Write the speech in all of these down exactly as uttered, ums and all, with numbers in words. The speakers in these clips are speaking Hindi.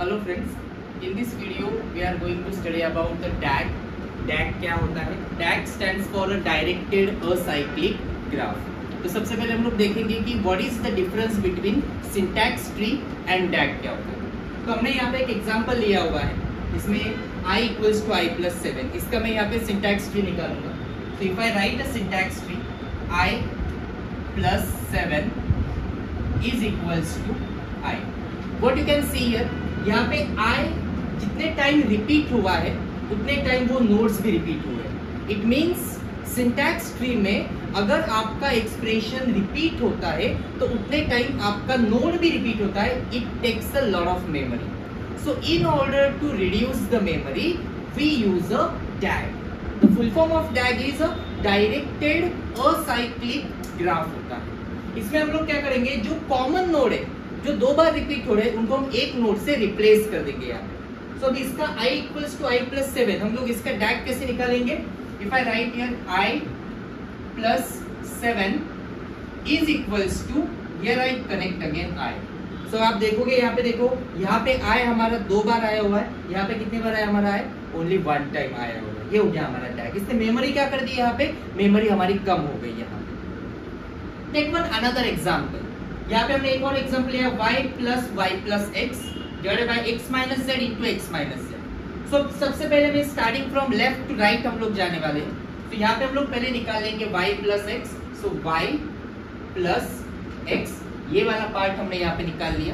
Hello friends, in this video we are going to study about the D A G. D A G क्या होता है? D A G stands for a directed acyclic graph. तो सबसे पहले हम लोग देखेंगे कि what is the difference between syntax tree and D A G क्या होता है. तो हमने यहाँ पे एक एग्जांपल लिया हुआ है, इसमें I equals to I plus seven. इसका मैं यहाँ पे syntax tree निकालूंगा. So if I write a syntax tree, I plus seven is equals to I. What you can see here, यहाँ पे I जितने टाइम रिपीट हुआ है उतने टाइम वो नोड्स भी रिपीट हुए हैं. इट मीन्स सिंटैक्स ट्री में अगर आपका एक्सप्रेशन रिपीट होता है तो उतने टाइम आपका नोड भी रिपीट होता है. It takes a lot of memory. So in order to reduce the memory we use a D A G. The full form of D A G is a directed acyclic graph होता है. इसमें हम लोग क्या करेंगे, जो कॉमन नोड है जो दो बार रिपीट हो रहे हैं उनको हम एक नोड से रिप्लेस कर देंगे यहाँ. सो अब इसका I equals to I plus seven, हम लोग इसका D A G कैसे निकालेंगे. If I write here I plus seven is equals to, here I connect again I. So आप देखोगे यहाँ पे, देखो यहाँ पे I हमारा दो बार आया हुआ है, यहाँ पे कितने बार आया हमारा I, ओनली वन टाइम आया हुआ है. ये हो गया हमारा D A G. इसने मेमोरी क्या कर दी, यहाँ पे मेमोरी हमारी कम हो गई. यहाँ पे टेक वन अनदर एग्जाम्पल. यहाँ पे हमने एक और एग्जांपल लिया y plus y plus x divided by x minus z into x minus z. So सबसे पहले मैं starting from left to right हम लोग जाने वाले हैं. तो यहाँ पे हम लोग पहले निकाल लेंगे y plus x. So y plus x, ये वाला पार्ट हमने यहाँ पे निकाल लिया.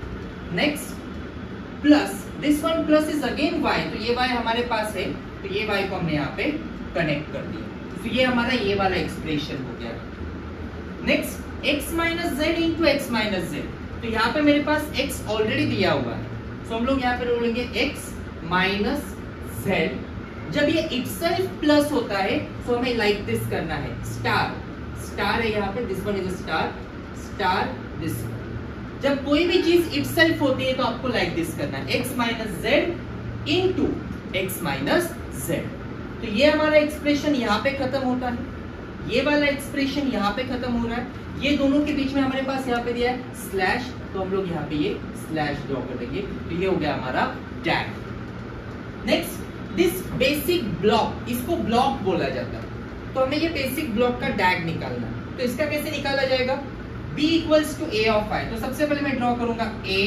Next plus this one plus is again y, तो ये y हमारे पास है तो ये y को हमने यहाँ पे कनेक्ट कर दिया. तो ये हमारा ये वाला एक्सप्रेशन हो गया. Next x minus z into x minus z, तो यहाँ पे मेरे पास x ऑलरेडी दिया हुआ है. सो so हम लोग यहाँ पे बोलेंगे x माइनस जेड. जब ये इटसेल्फ प्लस होता है तो हमें लाइक दिस करना है. स्टार स्टार है यहाँ पे, this one is star star this one. जब कोई भी चीज इटसेल्फ होती है तो आपको लाइक दिस करना है, x minus z into x minus z. तो ये हमारा एक्सप्रेशन यहाँ पे खत्म होता है, ये वाला एक्सप्रेशन यहाँ पे खत्म हो रहा है. ये दोनों के बीच में हमारे पास यहाँ पे दिया है स्लैश, तो हम लोग यहाँ पे ये स्लैश ड्रॉ कर देंगे. तो ये हो गया हमारा D A G. Next this basic block, इसको ब्लॉक बोला जाता है. तो हमें ये बेसिक ब्लॉक का D A G निकालना है. तो इसका कैसे निकाला जाएगा, B equals to A of I. तो सबसे पहले मैं ड्रॉ करूंगा A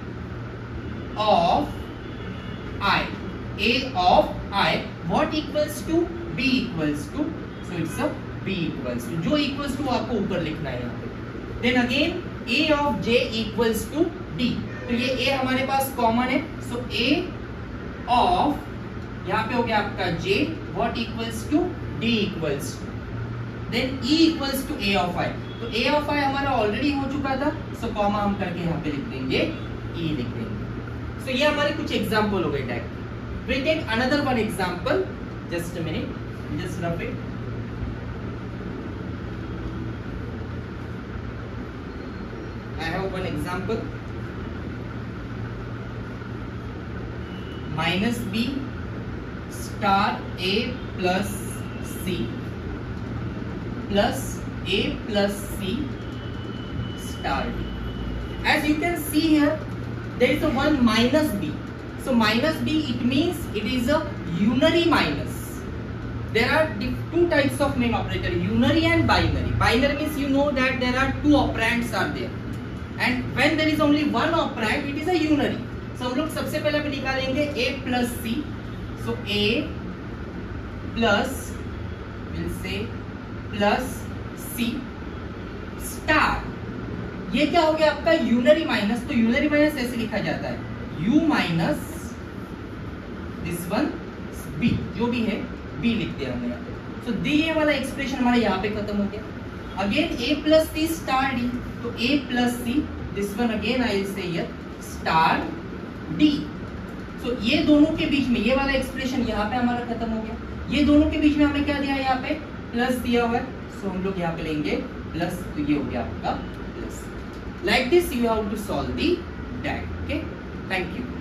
of I. A of I what equals to B equals to, so it's a B equals to, जो equals to आपको ऊपर लिखना है यहाँ पे. Then again A of J equals to D. तो ये A हमारे पास कॉमन है. So A of यहाँ पे हो गया आपका J what equals to D equals to. Then E equals to A of I. तो A of I हमारा ऑलरेडी हो चुका था, so कॉमा हम करके यहाँ पे लिख देंगे E लिख देंगे. So ये हमारे कुछ एग्जाम्पल हो गए. We'll take another one example. Just a minute, just rough it. I have one example. Minus B star A plus C plus A plus C star D. As you can see here, there is a one minus B. So minus B, it means it is a unary minus. There are two types of main operator, unary and binary. Binary means you know that there are two operands are there. And when there is only one operand, it is a unary. So हम लोग सबसे पहले पे निकालेंगे A plus C. So A plus, we'll say plus C star. ये क्या हो गया आपका unary minus. तो unary minus ऐसे लिखा जाता है, U minus this one B, जो भी है B लिख दिया हमने यहाँ पे. So D ये वाला एक्सप्रेशन हमारा यहाँ पे खत्म हो गया. Again A plus C star D. तो A plus C, this one again I will say here star D. So ये दोनों के बीच में ये वाला एक्सप्रेशन यहाँ पे हमारा खत्म हो गया. ये दोनों के बीच में हमने क्या दिया है, यहाँ पे प्लस दिया हुआ है. सो so हम लोग यहाँ पे लेंगे प्लस, तो ये हो गया आपका plus. Like this you have to solve the D A G. Okay, thank you.